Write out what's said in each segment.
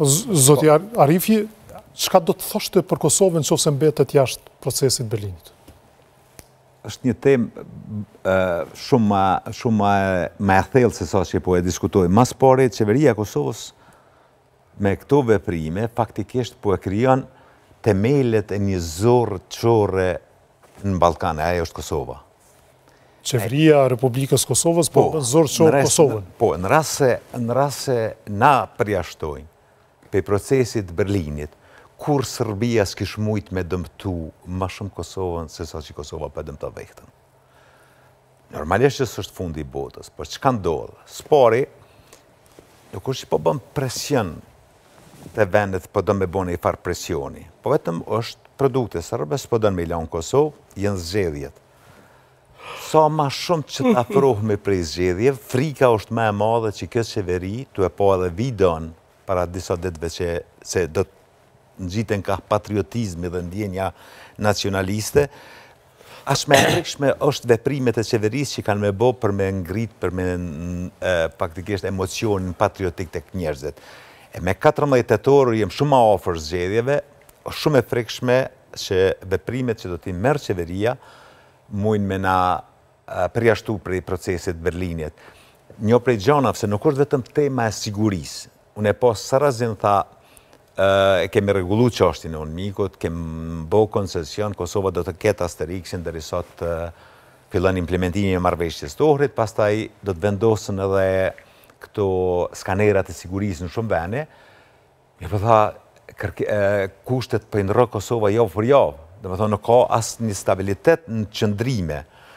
Zoti Arifi, çka do të thoshte për Kosovën nëse mbetet jashtë procesit Berlinit? Është një temë shumë më e thellë se sa që po e diskutoj. Mas pari, qeveria e Kosovës me këto veprime faktikisht po e krijon themelet e një zorë çorre në Ballkan, ajo është Kosova. Qeveria e Republikës Kosovës po bën zorë çorre Kosovën. Po, në rast se na përjashtojnë pe procesit Berlinit, kur Serbia s'kish mujt me dëmtu më shumë Kosovën se sa që Kosova për dëmta vektën. Normalisht që s'është fundi i botës, por çka ndodh? Spori, nuk është që po bën presion të vendet po do me bën një farë presioni, po vetëm është produkte serbe, s'po do me lanë Kosovë, jenë zgjedhjet. Sa ma shumë që të afrohme prej zgjedhjeve, frika është më e madhe që kjo qeveri të e po edhe videon para disa ditëve që se do të ngjiten ka patriotizmi dhe ndjenja nacionaliste, as më e rrikshme është veprimet e qeverisë që kanë me bo për me ngrit, për me faktikisht emocionin patriotik tek njerëzit. E me 14 tetor jem shumë ma afër zgjedhjeve, është shumë e frikshme që veprimet që do t'i merr qeveria mujnë me na përjashtu prej procesit Berlinit. Një prej gjanave, se nuk është vetëm tema e sigurisë. Unë e pas Sarazin tha, kemi rregullu çështjen e mikut, kemi bo koncesion, Kosova do të ketë asteriksin deri sot fillon implementimi e marrëveshjes të Ohrit, pastaj do të vendosen edhe këto skanerat e sigurisë në shumë vende. Mi po tha, kushtet po i ndrro Kosova javë për javë. Domethënë nuk ka asnjë stabilitet në qëndrime.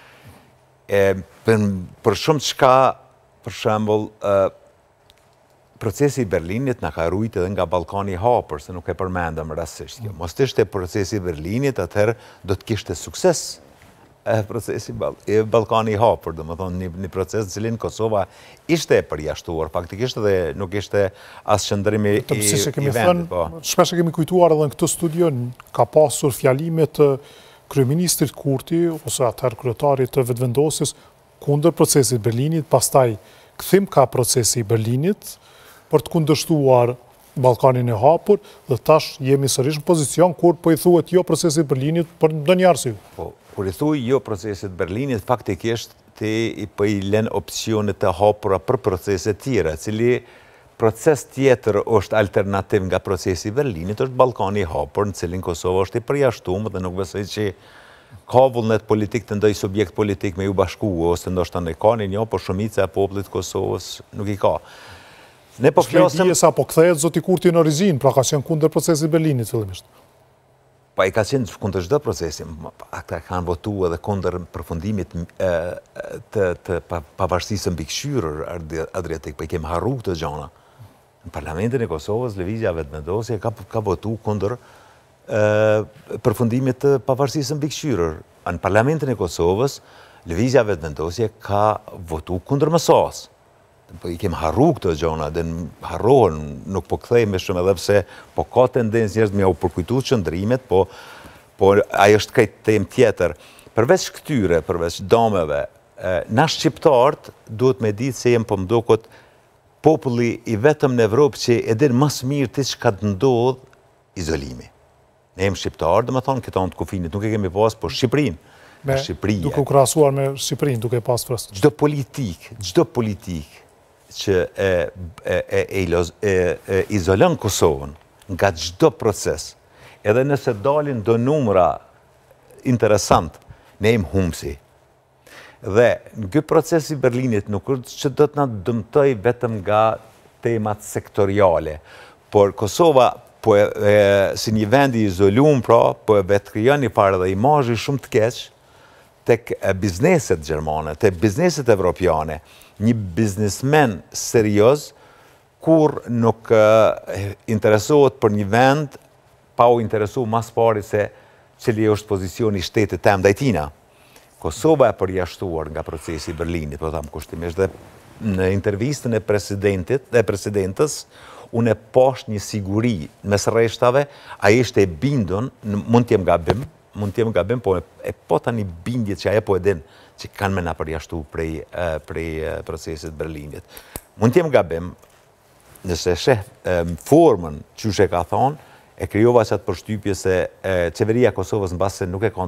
Për shumë çka, për shembull, procesi i Berlinit na ka rujt edhe nga Ballkani i hapur, se nuk e përmendëm rastësisht kjo. Mos ishte procesi i Berlinit, atëherë do të kishte sukses procesi i Ballkani i hapur, domethënë një proces cilin Kosova ishte e përjashtuar, faktikisht edhe nuk ishte as qëndrimi i vendit. Shpesh e kemi kujtuar edhe në këtë studio, ka pasur fjalime të kryeministrit Kurti ose atëherë kryetarit të vetëvendosjes kundër procesit Berlinit, pastaj kthim ka procesi i Berlinit për të kundërshtuar Ballkanin e hapur, dhe tash jemi sërish në pozicion kur po i thuhet jo procesit Berlinit për ndonjë arsye. Po, kur i thuaj jo procesit Berlinit, faktikisht ti i po i lën opsionet të hapura për procese tjera, cili proces tjetër është alternativ nga procesi i Berlinit, është Ballkani i hapur, në cilin Kosova është i përjashtuar dhe nuk besoj që ka vullnet politik të ndoj subjekt politik me ju bashku, ose ndoshta ne kanë një, por shumica e popullit Kosovës nuk i ka. Ne po flasim sa po kthehet zoti Kurti në orizinë, pra ka qenë kundër procesit Berlinit fillimisht. Pa i ka qenë kundër çdo procesi, ata kanë votuar edhe kundër përfundimit të pavarësisë mbikëqyrër Adriatik, pa i kemi harruar këtë gjëna. Në Parlamentin e Kosovës, lëvizja vetëvendosje ka votuar kundër përfundimit të pavarësisë mbikëqyrër. Në Parlamentin e Kosovës, lëvizja vetëvendosje ka votuar kundër MSA-s. Po i kemi harru këto gjona, dhe harrohen, nuk po kthejme shumë edhe pse po ka tendencë njerëz me u përkujtu qëndrimet, po ajo është këtë temë tjetër. Përveç këtyre, përveç dameve, na shqiptarët duhet me ditë se jem po mdokot populli i vetëm në Evropë që e din më së miri ti çka të ndodh izolimi. Ne jem shqiptarë, domethënë këto anë të kufinit, nuk e kemi pas, po Shqipëria. Duke u krahasuar me Shqipërinë, duke pas frast. Çdo politik që izolon Kosovën nga çdo proces, edhe nëse dalin do numra interesant, ne jemi humsi. Dhe në këtë proces i Berlinit nuk është që do të na dëmtoj vetëm nga temat sektoriale, por Kosova si një vend i izoluar, po e vetë krijon një farë dhe imazhi shumë të keq tek bizneset gjermane, tek bizneset evropiane. Një biznesmen serioz, kur nuk interesohet për një vend, pa u interesu mas pari se cili është pozicioni shtetit tem ndaj tina. Kosova e përjashtuar nga procesi i Berlinit, po tham kushtimisht, dhe në intervistën e presidentës, unë e pash një siguri mes rreshtave, ai ishte e bindun, mund t'jem gabim, po e po tani bindjet që ajo po e din, që kanë me na përjashtu prej procesit Berlinit. Mund t'jem gabim, nëse sheh formën që e ka thonë, e krijova atë përshtypje se qeveria e Kosovës në base nuk e ka